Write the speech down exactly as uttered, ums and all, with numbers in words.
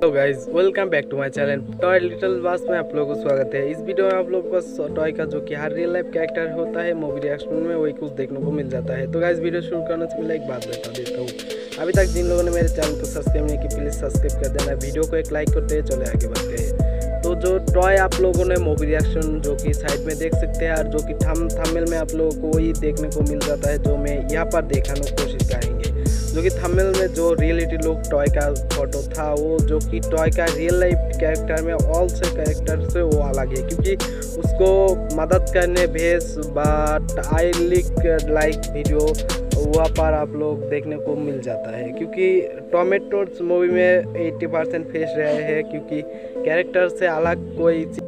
Hello guys, welcome back to my channel Toy Little Boss में आप लोगों को स्वागत है। इस वीडियो में आप लोगों को टॉय का जो कि हर रियल लाइफ कैरेक्टर होता है मूवी रिएक्शन में वही कुछ देखने को मिल जाता है। तो गाइस वीडियो शुरू करने से पहले एक बात बता देता हूँ, अभी तक जिन लोगों ने मेरे चैनल को सब्सक्राइब नहीं किया प्लीज़ सब्सक्राइब कर देना, वीडियो को एक लाइक करते हैं। चले आगे बढ़ते हैं। तो जो टॉय आप लोगों ने मूवी रिएक्शन जो कि साइड में देख सकते हैं और जो कि थम थंबनेल में आप लोगों को वही देखने को मिल जाता है जो मैं यहाँ पर दिखाने की कोशिश करेंगे। जो कि थंबनेल में जो रियलिटी लुक टॉय का फोटो था वो जो कि टॉय का रियल लाइफ कैरेक्टर में ऑल से कैरेक्टर से वो अलग है, क्योंकि उसको मदद करने भेज but I like like video वहाँ पर आप लोग देखने को मिल जाता है, क्योंकि टोमेटोज मूवी में अस्सी परसेंट फेस रहे हैं, क्योंकि कैरेक्टर से अलग कोई